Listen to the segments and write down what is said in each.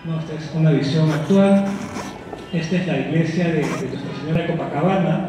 ¿no? Esta es una visión actual. Esta es la iglesia de Nuestra Señora de Copacabana,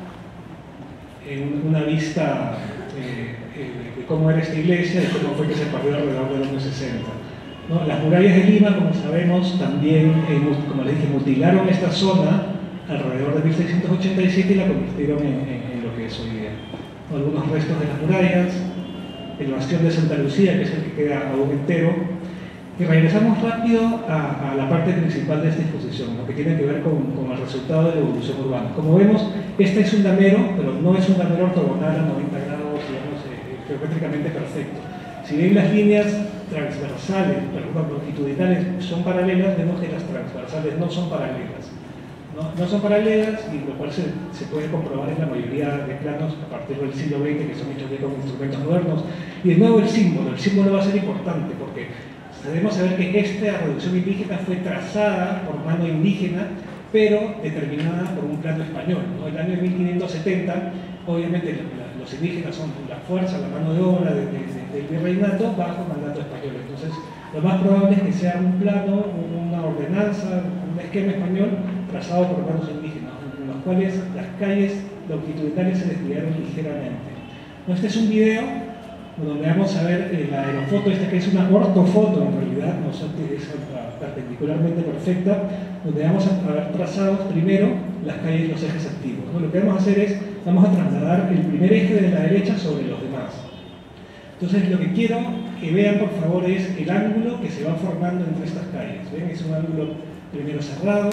una vista de cómo era esta iglesia y cómo fue que se perdió alrededor de los años 60. ¿No? Las murallas de Lima, como sabemos, también, como les dije, mutilaron esta zona alrededor de 1687 y la convirtieron en lo que es hoy día. ¿No? Algunos restos de las murallas, el bastión de Santa Lucía, que es el que queda aún entero. Y regresamos rápido a la parte principal de esta exposición, lo que tiene que ver con el resultado de la evolución urbana. Como vemos, este es un damero, pero no es un damero ortogonal a 90 grados, digamos, geométricamente perfecto. Si bien las líneas transversales, perdón, longitudinales son paralelas, vemos que las transversales no son paralelas. No son paralelas, y lo cual se puede comprobar en la mayoría de planos a partir del siglo XX, que son hechos ya con instrumentos modernos. Y de nuevo el símbolo va a ser importante, porque debemos saber que esta reducción indígena fue trazada por mano indígena, pero determinada por un plano español, ¿no? El año 1570, obviamente los indígenas son la fuerza, la mano de obra del virreinato bajo mandato español. Entonces, lo más probable es que sea un plano, una ordenanza, un esquema español trazado por manos indígenas, en los cuales las calles longitudinales se desviaron ligeramente. Este es un video donde vamos a ver la aerofoto, esta que es una ortofoto en realidad, no es perpendicularmente perfecta, donde vamos a ver trazados primero las calles y los ejes activos. ¿No? Lo que vamos a hacer es, vamos a trasladar el primer eje de la derecha sobre los demás. Entonces, lo que quiero que vean, por favor, es el ángulo que se va formando entre estas calles. ¿Ven? Es un ángulo primero cerrado,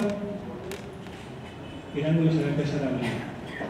el ángulo se va a empezar a abrir.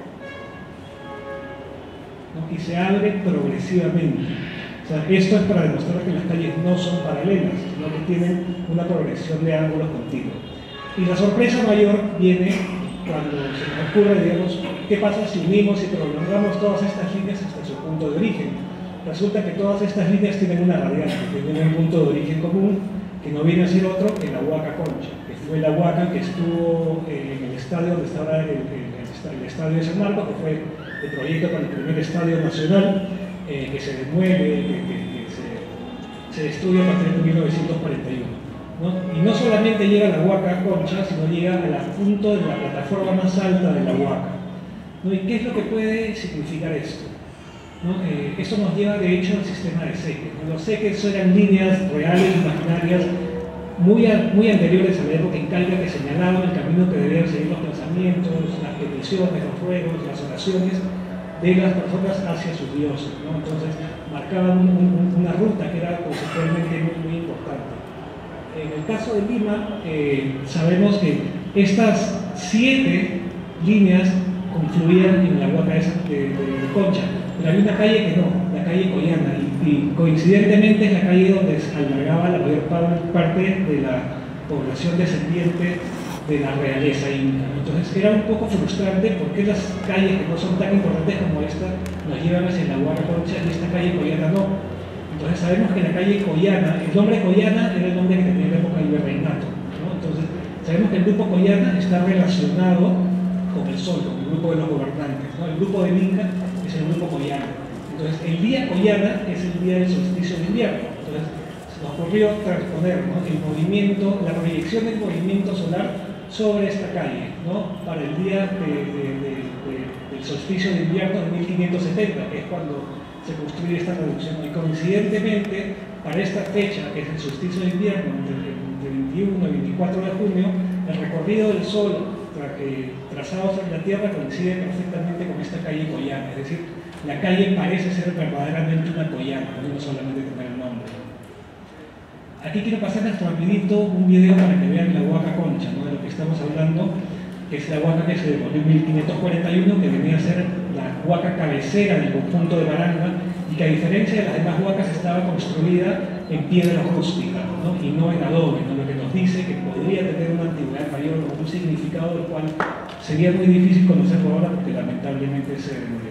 ¿No? Y se abre progresivamente. O sea, esto es para demostrar que las calles no son paralelas, sino que tienen una progresión de ángulos continuos. Y la sorpresa mayor viene cuando se nos ocurre, digamos, ¿qué pasa si unimos y prolongamos todas estas líneas hasta su punto de origen? Resulta que todas estas líneas tienen una radiante, tienen un punto de origen común, que no viene a ser otro que la Huaca Concha, que fue la Huaca que estuvo en el estadio donde está ahora el estadio de San Marcos, que fue el proyecto para el primer estadio nacional, que se demuele, que se destruye a partir de 1941. ¿No? Y no solamente llega a la Huaca Concha, sino llega al punto de la plataforma más alta de la Huaca. ¿No? ¿Y qué es lo que puede significar esto? ¿No? Esto nos lleva de hecho al sistema de seques. Los seques eran líneas reales, imaginarias, muy anteriores a la época incaica, que señalaban el camino que debían seguir los pensamientos, las peticiones, los ruegos, las oraciones de las personas hacia sus dioses, ¿no? Entonces marcaban una ruta que era conceptualmente muy importante. En el caso de Lima, sabemos que estas 7 líneas confluían en la Huaca de Concha, pero hay una calle que no, la calle Coyana, y coincidentemente es la calle donde se albergaba la mayor parte de la población descendiente de la realeza inca. Entonces era un poco frustrante porque las calles que no son tan importantes como esta nos llevan hacia la Huaca Concha y esta calle Coyana no. Entonces sabemos que la calle Coyana, el nombre Coyana era el nombre que tenía en la época del virreinato, ¿no? Entonces sabemos que el grupo Coyana está relacionado con el sol, con el grupo de los gobernantes, ¿no? El grupo del Inca es el grupo Coyana. Entonces el día Coyana es el día del solsticio de invierno. Entonces se nos ocurrió transponer, ¿no?, el movimiento, la proyección del movimiento solar sobre esta calle, ¿no?, para el día del solsticio de invierno de 1570, que es cuando se construye esta reducción. Y coincidentemente, para esta fecha, que es el solsticio de invierno, entre el 21 y 24 de junio, el recorrido del Sol trazado sobre la Tierra coincide perfectamente con esta calle Coyana. Es decir, la calle parece ser verdaderamente una Coyana, no solamente tener el nombre. Aquí quiero pasarles rapidito un video para que vean la Huaca Concha, ¿no?, de lo que estamos hablando, que es la Huaca que se demolió en 1541, que venía a ser la Huaca cabecera del conjunto de Baranga, y que a diferencia de las demás huacas estaba construida en piedra rústica, ¿no?, y no en adobe, ¿no?, lo que nos dice que podría tener una antigüedad mayor o un significado del cual sería muy difícil conocerlo ahora porque lamentablemente se demolió.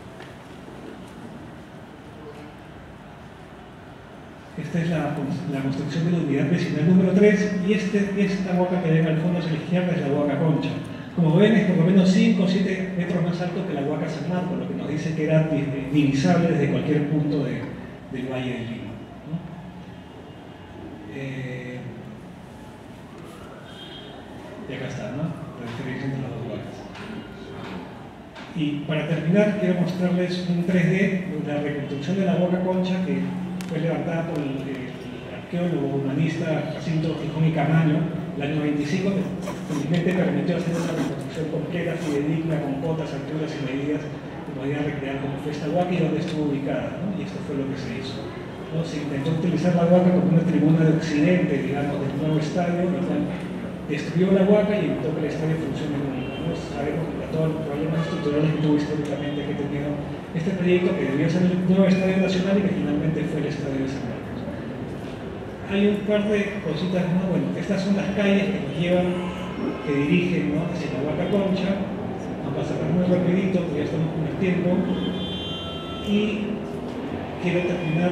Esta es la construcción de la unidad vecinal número 3, y esta huaca que ven al fondo hacia la izquierda es la Huaca Concha. Como ven, es por lo menos 5 o 7 metros más alto que la Huaca San Marcos, lo que nos dice que era divisable desde cualquier punto del Valle de Lima, ¿no? Y acá está, ¿no? La diferencia entre las dos huacas. Y para terminar, quiero mostrarles un 3D de la reconstrucción de la Huaca Concha que fue levantada por el arqueólogo humanista Jacinto Gijón y Camaño el año 25, que felizmente permitió hacer una reconstrucción completa, fidedigna, con cotas, alturas y medidas que podían recrear como fue esta huaca y dónde estuvo ubicada, ¿no? Y esto fue lo que se hizo, ¿no? Se intentó utilizar la huaca como una tribuna de occidente, digamos, del nuevo estadio, lo cual destruyó la huaca y evitó que el estadio funcione nunca, ¿no? Sabemos que todos los problemas estructurales que tuvo históricamente que tenido este proyecto, que debió ser el nuevo estadio nacional y que finalmente fue el estadio de San Marcos. Hay un par de cositas, ¿no? Bueno, estas son las calles que nos llevan, que dirigen, ¿no?, hacia la Huaca Concha. Vamos a pasar muy rapidito porque ya estamos con el tiempo. Y quiero terminar.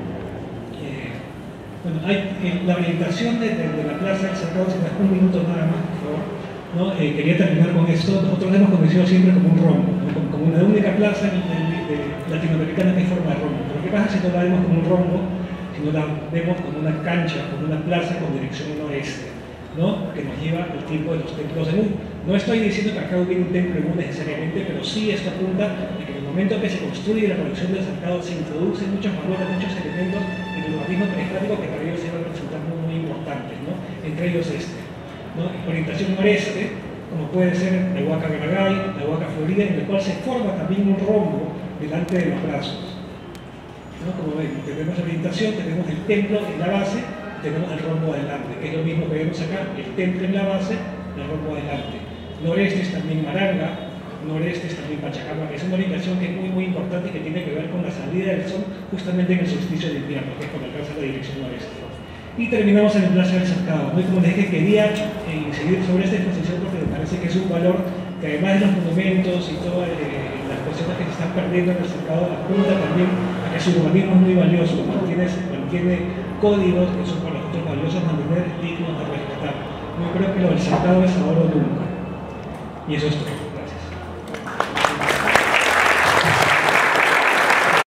Bueno, la orientación de la Plaza del Cercado, si me das un minuto nada más, por favor, ¿no? Quería terminar con esto. Nosotros la hemos conocido siempre como un rombo, ¿no? Como una única plaza latinoamericana que hay forma de rombo. Pero ¿qué pasa si no la vemos como un rombo? Si no la vemos como una cancha, como una plaza con dirección noreste, ¿no?, que nos lleva al tiempo de los templos de Mu. No estoy diciendo que acá hubiera un templo de Mu necesariamente, pero sí esto apunta a que en el momento que se construye la colección del Cercado se introducen muchos valores, muchos elementos en el urbanismo periférico que para ellos iban a resultar muy importantes, ¿no? Entre ellos ¿no?, orientación noreste, como puede ser la Huaca Garagay, la Huaca Florida, en el cual se forma también un rombo delante de los brazos, ¿no? Como ven, tenemos la orientación, tenemos el templo en la base, tenemos el rombo adelante, que es lo mismo que vemos acá, el templo en la base, el rombo adelante. Noreste es también Maranga, noreste es también Pachacama, que es una orientación que es muy importante y que tiene que ver con la salida del sol justamente en el solsticio de invierno, que es cuando alcanza la dirección noreste. Y terminamos en el Plaza del Cercado. ¿No? Como les dije, quería incidir sobre esta exposición porque me parece que es un valor que, además de los monumentos y todas las personas que se están perdiendo en el Cercado, apunta también a que su urbanismo es muy valioso, mantiene códigos que son para nosotros valiosos, mantener dignos de respetar. Yo creo que lo del Cercado es ahora o nunca. Y eso es todo.